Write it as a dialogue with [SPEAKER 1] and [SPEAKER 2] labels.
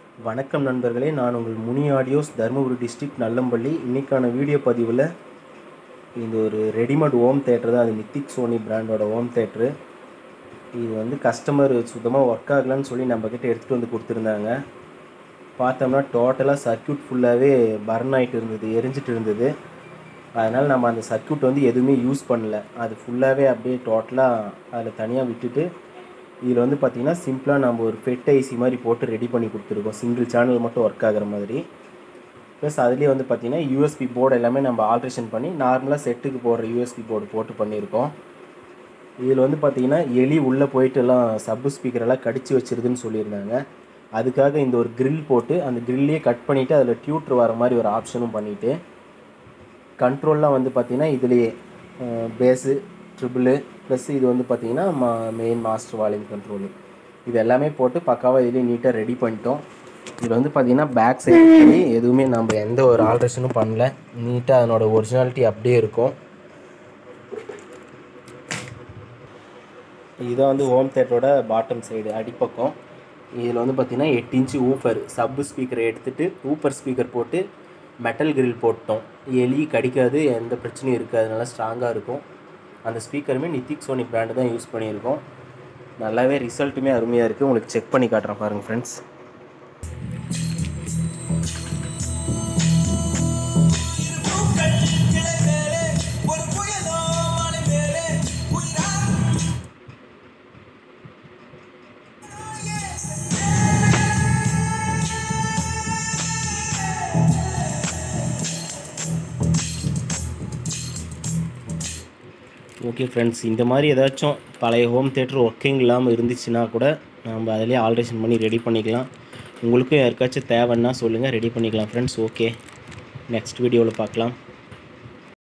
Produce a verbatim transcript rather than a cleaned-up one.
[SPEAKER 1] வணக்கம் நண்பர்களே, நான் உங்கள் முனி ஆடியோஸ், தருமபுரி டிஸ்ட்ரிக்ட், நல்லம்பள்ளி. இன்றைக்கான வீடியோ பதிவில் இது ஒரு ரெடிமேட் ஹோம் தேட்டர் தான். அது நித்திக் சோனி பிராண்டோட ஹோம் தேட்ரு. இது வந்து கஸ்டமர் சுத்தமாக ஒர்க் ஆகலான்னு சொல்லி நம்மக்கிட்ட எடுத்துகிட்டு வந்து கொடுத்துருந்தாங்க. பார்த்தோம்னா டோட்டலாக சர்க்யூட் ஃபுல்லாகவே பர்ன் ஆகிட்டு இருந்தது, எரிஞ்சிட்டு இருந்தது. அதனால் நம்ம அந்த சர்க்யூட் வந்து எதுவுமே யூஸ் பண்ணல. அது ஃபுல்லாகவே அப்படியே டோட்டலாக அதில் தனியாக விட்டுட்டு, இதில் வந்து பார்த்திங்கன்னா சிம்பிளாக நம்ம ஒரு ஃபெட் ஐசி மாதிரி போட்டு ரெடி பண்ணி கொடுத்துருக்கோம். சிங்கிள் சேனல் மட்டும் ஒர்க் ஆகிற மாதிரி. ப்ளஸ் அதுலேயே வந்து பார்த்திங்கன்னா யூஎஸ்பி போர்டு எல்லாமே நம்ம ஆல்ட்ரேஷன் பண்ணி நார்மலாக செட்டுக்கு போடுற யூஎஸ்பி போர்டு போட்டு பண்ணியிருக்கோம். இதில் வந்து பார்த்திங்கன்னா எலி உள்ளே போயிட்டு எல்லாம் சப்பு ஸ்பீக்கரெல்லாம் கடிச்சு வச்சிருதுன்னு சொல்லியிருந்தாங்க. அதுக்காக இந்த ஒரு கிரில் போட்டு அந்த கிரில்லையே கட் பண்ணிவிட்டு அதில் டியூட்ரு வர மாதிரி ஒரு ஆப்ஷனும் பண்ணிவிட்டு, கண்ட்ரோல்லாம் வந்து பார்த்திங்கன்னா இதுலேயே பேஸு, ட்ரிபிளு, ப்ளஸ் இது வந்து பார்த்திங்கன்னா மா மெயின் மாஸ்டர் வால்யூம் கண்ட்ரோலு, இது எல்லாமே போட்டு பக்காவாக இதுலேயே நீட்டாக ரெடி பண்ணிட்டோம். இதில் வந்து பார்த்திங்கன்னா பேக் சைடு எதுவுமே நம்ம எந்த ஒரு ஆல்ட்ரேஷனும் பண்ணல. நீட்டாக அதனோட ஒரிஜினாலிட்டி அப்படியே இருக்கும். இதுதான் வந்து ஹோம் தேட்டரோட பாட்டம் சைடு அடிப்பக்கம். இதில் வந்து பார்த்திங்கன்னா எட்டு இன்ச்சு ஊஃபர் சப்பு ஸ்பீக்கரை எடுத்துகிட்டு ஊப்பர் ஸ்பீக்கர் போட்டு மெட்டல் கிரில் போட்டோம். எலி கடிக்காது, எந்த பிரச்சனையும் இருக்காது, நல்லா ஸ்ட்ராங்காக இருக்கும். அந்த ஸ்பீக்கருமே நித்திக் சோனி பிராண்டு தான் யூஸ் பண்ணியிருக்கோம். நல்லாவே ரிசல்ட்டுமே அருமையாக இருக்குது. உங்களுக்கு செக் பண்ணி காட்டுறேன் பாருங்கள் ஃப்ரெண்ட்ஸ். ஓகே ஃப்ரெண்ட்ஸ், இந்த மாதிரி ஏதாச்சும் பழைய ஹோம் தேட்டர் ஒர்க்கிங் இல்லாமல் இருந்துச்சுன்னா கூட நம்ம அதிலே ஆல்ட்ரேஷன் பண்ணி ரெடி பண்ணிக்கலாம். உங்களுக்கும் யாருக்காச்சும் தேவைன்னா சொல்லுங்கள், ரெடி பண்ணிக்கலாம் ஃப்ரெண்ட்ஸ். ஓகே, நெக்ஸ்ட் வீடியோவில் பார்க்கலாம்.